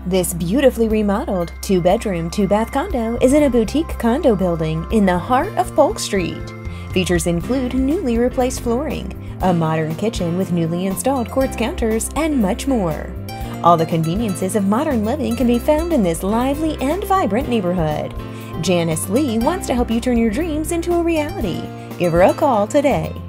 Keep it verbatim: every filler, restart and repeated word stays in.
This beautifully remodeled two-bedroom, two-bath condo is in a boutique condo building in the heart of Polk Street. Features include newly replaced flooring, a modern kitchen with newly installed quartz counters, and much more. All the conveniences of modern living can be found in this lively and vibrant neighborhood. Janice Lee wants to help you turn your dreams into a reality. Give her a call today.